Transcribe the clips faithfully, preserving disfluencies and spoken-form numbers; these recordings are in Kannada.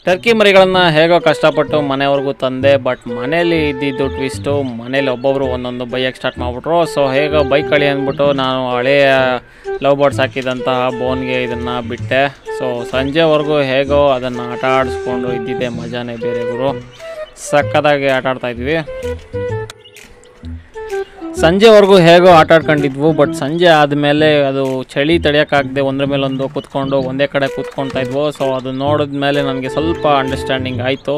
ಟರ್ಕಿ ಮರಿಗಳನ್ನು ಹೇಗೋ ಕಷ್ಟಪಟ್ಟು ಮನೆವರೆಗೂ ತಂದೆ. ಬಟ್ ಮನೇಲಿ ಇದ್ದಿದ್ದು ಟ್ವಿಸ್ಟು, ಮನೇಲಿ ಒಬ್ಬೊಬ್ಬರು ಒಂದೊಂದು ಬೈಯಕ್ಕೆ ಸ್ಟಾರ್ಟ್ ಮಾಡಿಬಿಟ್ರು. ಸೊ ಹೇಗೋ ಬೈಕ್ ಕಳಿ ಅಂದ್ಬಿಟ್ಟು ನಾನು ಹಳೆಯ ಲವ್ ಬರ್ಡ್ಸ್ ಹಾಕಿದಂತಹ ಬೋನ್ಗೆ ಇದನ್ನು ಬಿಟ್ಟೆ. ಸೊ ಸಂಜೆವರೆಗೂ ಹೇಗೋ ಅದನ್ನು ಆಟ ಆಡಿಸ್ಕೊಂಡು ಇದ್ದಿದ್ದೆ ಮಜಾನೇ ಬೇರೆ ಗುರು. ಸಕ್ಕತ್ತಾಗಿ ಆಟ ಆಡ್ತಾಯಿದ್ವಿ. ಸಂಜೆವರೆಗೂ ಹೇಗೋ ಆಟ ಆಡ್ಕೊಂಡಿದ್ವು. ಬಟ್ ಸಂಜೆ ಆದಮೇಲೆ ಅದು ಚಳಿ ತಡೆಯೋಕ್ಕಾಗದೆ ಒಂದ್ರ ಮೇಲೊಂದು ಕೂತ್ಕೊಂಡು ಒಂದೇ ಕಡೆ ಕೂತ್ಕೊಳ್ತಾ ಇದ್ವು. ಸೊ ಅದು ನೋಡಿದ ಮೇಲೆ ನನಗೆ ಸ್ವಲ್ಪ ಅಂಡರ್ಸ್ಟ್ಯಾಂಡಿಂಗ್ ಆಯಿತು.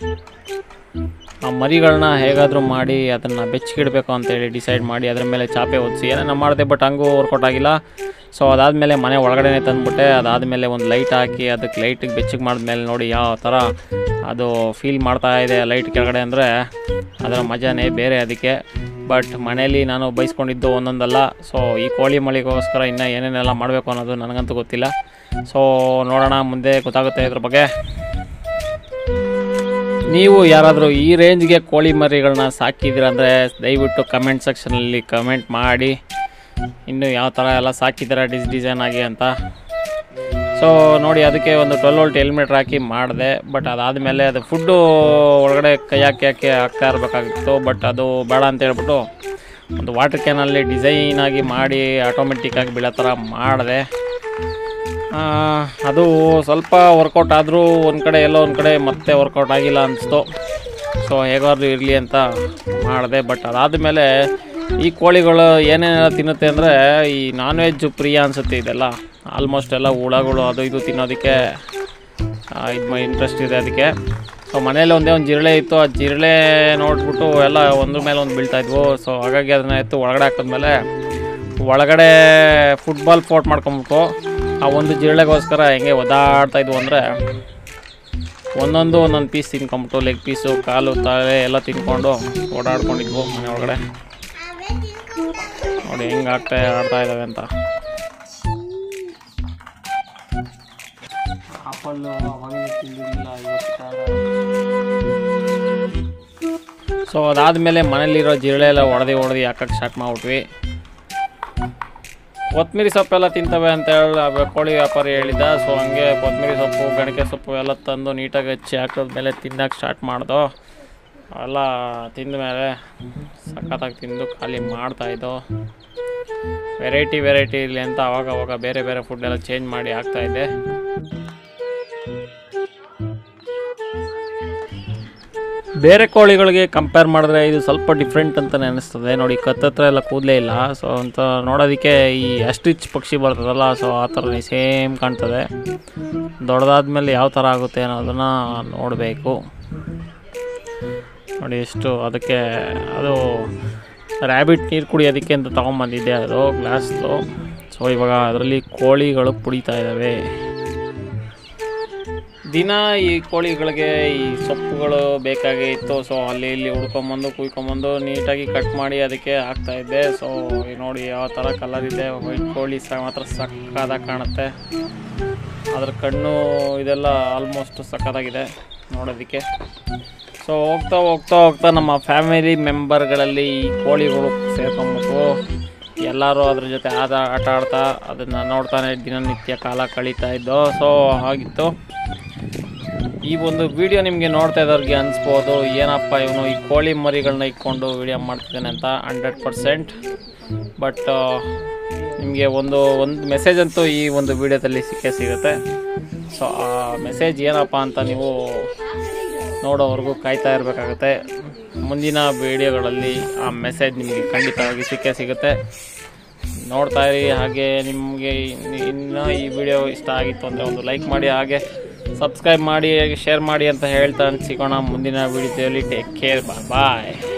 ಆ ಮರಿಗಳನ್ನ ಹೇಗಾದರೂ ಮಾಡಿ ಅದನ್ನು ಬೆಚ್ಚಗಿಡಬೇಕು ಅಂತೇಳಿ ಡಿಸೈಡ್ ಮಾಡಿ ಅದ್ರ ಮೇಲೆ ಚಾಪೆ ಒದಿಸಿ ಏನೇನೋ ಮಾಡಿದೆ. ಬಟ್ ಹಂಗೂ ವರ್ಕೌಟ್ ಆಗಿಲ್ಲ. ಸೊ ಅದಾದಮೇಲೆ ಮನೆ ಒಳಗಡೆ ತಂದುಬಿಟ್ಟೆ. ಅದಾದಮೇಲೆ ಒಂದು ಲೈಟ್ ಹಾಕಿ ಅದಕ್ಕೆ ಲೈಟಿಗೆ ಬೆಚ್ಚಗೆ ಮಾಡಿದ್ಮೇಲೆ ನೋಡಿ ಯಾವ ಥರ ಅದು ಫೀಲ್ ಮಾಡ್ತಾ ಇದೆ ಲೈಟ್ ಕೆಳಗಡೆ ಅಂದರೆ ಅದರ ಮಜಾನೇ ಬೇರೆ ಅದಕ್ಕೆ. ಬಟ್ ಮನೇಲಿ ನಾನು ಬೈಸ್ಕೊಂಡಿದ್ದು ಒಂದೊಂದಲ್ಲ. ಸೊ ಈ ಕೋಳಿ ಮಳಿಗೋಸ್ಕರ ಇನ್ನೂ ಏನೇನೆಲ್ಲ ಮಾಡಬೇಕು ಅನ್ನೋದು ನನಗಂತೂ ಗೊತ್ತಿಲ್ಲ. ಸೊ ನೋಡೋಣ, ಮುಂದೆ ಗೊತ್ತಾಗುತ್ತೆ ಇದ್ರ ಬಗ್ಗೆ. ನೀವು ಯಾರಾದರೂ ಈ ರೇಂಜ್ಗೆ ಕೋಳಿ ಮರಿಗಳನ್ನ ಸಾಕಿದ್ದೀರಂದರೆ ದಯವಿಟ್ಟು ಕಮೆಂಟ್ ಸೆಕ್ಷನಲ್ಲಿ ಕಮೆಂಟ್ ಮಾಡಿ, ಇನ್ನು ಯಾವ ಥರ ಎಲ್ಲ ಸಾಕಿದ್ದೀರ ಡಿಸ್ ಡಿಸೈನ್ ಆಗಿ ಅಂತ. ಸೊ ನೋಡಿ, ಅದಕ್ಕೆ ಒಂದು ಟ್ವೆಲ್ ವೋಲ್ಟ್ ಹೆಲ್ಮೆಟ್ ಹಾಕಿ ಮಾಡಿದೆ. ಬಟ್ ಅದಾದಮೇಲೆ ಅದು ಫುಡ್ಡು ಒಳಗಡೆ ಕೈ ಹಾಕಿ ಹಾಕಿ ಹಾಕ್ತಾ ಇರಬೇಕಾಗಿತ್ತು. ಬಟ್ ಅದು ಬೇಡ ಅಂತ ಹೇಳ್ಬಿಟ್ಟು ಒಂದು ವಾಟರ್ ಕ್ಯಾನಲ್ಲಿ ಡಿಸೈನಾಗಿ ಮಾಡಿ ಆಟೋಮೆಟಿಕ್ಕಾಗಿ ಬೀಳೋ ಥರ ಮಾಡಿದೆ. ಅದು ಸ್ವಲ್ಪ ವರ್ಕೌಟ್ ಆದರೂ ಒಂದು ಕಡೆ ಎಲ್ಲೋ ಒಂದು ಕಡೆ ಮತ್ತೆ ವರ್ಕೌಟ್ ಆಗಿಲ್ಲ ಅನಿಸ್ತು. ಸೊ ಹೇಗಾದ್ರೂ ಇರಲಿ ಅಂತ ಮಾಡಿದೆ. ಬಟ್ ಅದಾದಮೇಲೆ ಈ ಕೋಳಿಗಳು ಏನೇನೆಲ್ಲ ತಿನ್ನುತ್ತೆ ಅಂದರೆ ಈ ನಾನ್ ವೆಜ್ ಪ್ರಿಯ ಅನಿಸುತ್ತೆ ಇದೆಲ್ಲ. ಆಲ್ಮೋಸ್ಟ್ ಎಲ್ಲ ಹುಳಗಳು ಅದು ಇದು ತಿನ್ನೋದಕ್ಕೆ ಇದು ಇಂಟ್ರೆಸ್ಟ್ ಇದೆ ಅದಕ್ಕೆ. ಸೊ ಮನೇಲಿ ಒಂದೇ ಒಂದು ಜಿರಳೆ ಇತ್ತು. ಆ ಜಿರಳೆ ನೋಡಿಬಿಟ್ಟು ಎಲ್ಲ ಒಂದ್ರ ಮೇಲೆ ಒಂದು ಬೀಳ್ತಾಯಿದ್ವು. ಸೊ ಹಾಗಾಗಿ ಅದನ್ನ ಎತ್ತು ಒಳಗಡೆ ಹಾಕಿದ್ಮೇಲೆ ಒಳಗಡೆ ಫುಟ್ಬಾಲ್ ಫೋಟ್ ಮಾಡ್ಕೊಂಬಿಟ್ಟು ಆ ಒಂದು ಜಿರಳೆಗೋಸ್ಕರ ಹೆಂಗೆ ಒದಾಡ್ತಾಯಿದ್ವು ಅಂದರೆ ಒಂದೊಂದು ಒಂದೊಂದು ಪೀಸ್ ತಿನ್ಕೊಂಬಿಟ್ಟು ಲೆಗ್ ಪೀಸು, ಕಾಲು, ತಲೆ ಎಲ್ಲ ತಿನ್ಕೊಂಡು ಓಡಾಡ್ಕೊಂಡಿದ್ವು ಮನೆ ಒಳಗಡೆ. ನೋಡಿ ಹೆಂಗೆ ಆಗ್ತಾ ಆಡ್ತಾ ಇದ್ದಾವೆ ಅಂತ. ಆಪಲ್ಲು ಅವಾಗಲೇ ತಿಂದಿರಲಿಲ್ಲ, ಇವತ್ತು. ಸೊ ಅದಾದಮೇಲೆ ಮನೇಲಿರೋ ಜಿರಳೆ ಎಲ್ಲ ಹೊಡೆದು ಹೊಡೆದು ಹಾಕಕ್ಕೆ ಸ್ಟಾರ್ಟ್ ಮಾಡಿಬಿಟ್ವಿ. ಕೊತ್ತಂಬರಿ ಸೊಪ್ಪೆಲ್ಲ ತಿಂತವೆ ಅಂತ ಹೇಳಿ ಕೋಳಿ ವ್ಯಾಪಾರಿ ಹೇಳಿದ್ದ. ಸೊ ಹಂಗೆ ಕೊತ್ತಂಬರಿ ಸೊಪ್ಪು, ಗಣಕೆ ಸೊಪ್ಪು ಎಲ್ಲ ತಂದು ನೀಟಾಗಿ ಹಚ್ಚಿ ಹಾಕಿದ್ಮೇಲೆ ತಿನ್ನೋಕ್ಕೆ ಸ್ಟಾರ್ಟ್ ಮಾಡ್ದೋ. ಎಲ್ಲ ತಿಂದ ಮೇಲೆ ಸಖತ್ತಾಗಿ ತಿಂದು ಖಾಲಿ ಮಾಡ್ತಾಯಿದ್ದೋ. ವೆರೈಟಿ ವೆರೈಟಿ ಇರಲಿ ಅಂತ ಅವಾಗ ಅವಾಗ ಬೇರೆ ಬೇರೆ ಫುಡ್ಡೆಲ್ಲ ಚೇಂಜ್ ಮಾಡಿ ಹಾಕ್ತಾಯಿದ್ದೆ. ಬೇರೆ ಕೋಳಿಗಳಿಗೆ ಕಂಪೇರ್ ಮಾಡಿದ್ರೆ ಇದು ಸ್ವಲ್ಪ ಡಿಫ್ರೆಂಟ್ ಅಂತಲೇ ಅನ್ನಿಸ್ತದೆ. ನೋಡಿ ಕತ್ತತ್ರ ಎಲ್ಲ ಕೂದಲೇ ಇಲ್ಲ. ಸೊ ಅಂತ ನೋಡೋದಕ್ಕೆ ಈ ಆಸ್ಟ್ರಿಚ್ ಪಕ್ಷಿ ಬರ್ತದಲ್ಲ, ಸೊ ಆ ಥರನೇ ಸೇಮ್ ಕಾಣ್ತದೆ. ದೊಡ್ಡದಾದ್ಮೇಲೆ ಯಾವ ಥರ ಆಗುತ್ತೆ ಅನ್ನೋದನ್ನು ನೋಡಬೇಕು. ನೋಡಿ ಎಷ್ಟು ಅದಕ್ಕೆ ಅದು ರ್ಯಾಬಿಟ್ ನೀರು ಕುಡಿಯೋದಕ್ಕೆ ಅಂತ ತೊಗೊಂಬಂದಿದ್ದೆ ಅದು ಗ್ಲಾಸ್ದು. ಸೊ ಇವಾಗ ಅದರಲ್ಲಿ ಕೋಳಿಗಳು ಕುಡಿತಾ ಇದ್ದಾವೆ. ದಿನ ಈ ಕೋಳಿಗಳಿಗೆ ಈ ಸೊಪ್ಪುಗಳು ಬೇಕಾಗಿತ್ತು. ಸೊ ಅಲ್ಲಿ ಇಲ್ಲಿ ಹುಡ್ಕೊಂಬಂದು ಕುಯ್ಕೊಂಬಂದು ನೀಟಾಗಿ ಕಟ್ ಮಾಡಿ ಅದಕ್ಕೆ ಹಾಕ್ತಾಯಿದ್ದೆ. ಸೊ ನೋಡಿ ಯಾವ ಥರ ಕಲರ್ ಇದೆ. ವೈಟ್ ಕೋಳಿ ಸಹ ಮಾತ್ರ ಸಕ್ಕತ್ತಾಗಿ ಕಾಣುತ್ತೆ. ಅದರ ಕಣ್ಣು ಇದೆಲ್ಲ ಆಲ್ಮೋಸ್ಟ್ ಸಕ್ಕತ್ತಾಗಿದೆ ನೋಡೋದಕ್ಕೆ. ಸೊ ಹೋಗ್ತಾ ಹೋಗ್ತಾ ಹೋಗ್ತಾ ನಮ್ಮ ಫ್ಯಾಮಿಲಿ ಮೆಂಬರ್ಗಳಲ್ಲಿ ಈ ಕೋಳಿಗಳು ಸೇರ್ಕೊಂಬಿಟ್ಟು ಎಲ್ಲರೂ ಅದ್ರ ಜೊತೆ ಆದ ಆಟ ಆಡ್ತಾ ಅದನ್ನು ನೋಡ್ತಾನೆ ದಿನನಿತ್ಯ ಕಾಲ ಕಳೀತಾ ಇದ್ದೋ. ಸೊ ಆಗಿತ್ತು. ಈ ಒಂದು ವಿಡಿಯೋ ನಿಮಗೆ ನೋಡ್ತಾ ಇದ್ದವ್ರಿಗೆ ಅನಿಸ್ಬೋದು, ಏನಪ್ಪ ಇವನು ಈ ಕೋಳಿ ಮರಿಗಳನ್ನ ಇಟ್ಕೊಂಡು ವಿಡಿಯೋ ಮಾಡ್ತಿದ್ದಾನೆ ಅಂತ. ಹಂಡ್ರೆಡ್ ಪರ್ಸೆಂಟ್ ಬಟ್ ನಿಮಗೆ ಒಂದು ಒಂದು ಮೆಸೇಜ್ ಅಂತೂ ಈ ಒಂದು ವಿಡಿಯೋದಲ್ಲಿ ಸಿಕ್ಕೇ ಸಿಗುತ್ತೆ. ಸೊ ಆ ಮೆಸೇಜ್ ಏನಪ್ಪ ಅಂತ ನೀವು ನೋಡೋವರೆಗೂ ಕಾಯ್ತಾ ಇರಬೇಕಾಗುತ್ತೆ. ಮುಂದಿನ ವಿಡಿಯೋಗಳಲ್ಲಿ ಆ ಮೆಸೇಜ್ ನಿಮಗೆ ಖಂಡಿತವಾಗಿ ಸಿಕ್ಕೇ ಸಿಗುತ್ತೆ. ನೋಡ್ತಾ ಇರಿ. ಹಾಗೆ ನಿಮಗೆ ಇನ್ನೂ ಈ ವಿಡಿಯೋ ಇಷ್ಟ ಆಗಿತ್ತು ಅಂದರೆ ಒಂದು ಲೈಕ್ ಮಾಡಿ, ಹಾಗೆ ಸಬ್ಸ್ಕ್ರೈಬ್ ಮಾಡಿ, ಶೇರ್ ಮಾಡಿ ಅಂತ ಹೇಳ್ತಾ ಸಿಗೋಣ ಮುಂದಿನ ವಿಡಿಯೋದಲ್ಲಿ. ಟೇಕ್ ಕೇರ್, ಬಾಯ್ ಬಾಯ್.